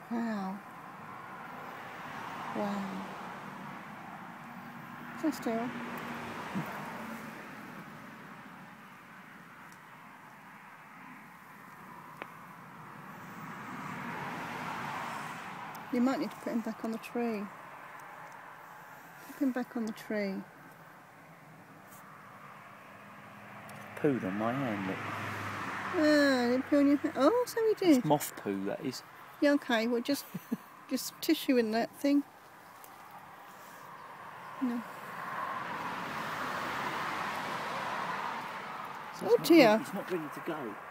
Wow. Wow. So still. You might need to put him back on the tree. Put him back on the tree. Pooed on my hand, look. Ah, didn't poo on your hand. Oh, so he did. It's moth poo, that is. Yeah, okay, well just tissue in that thing. No. So Oh dear. It's not ready to go.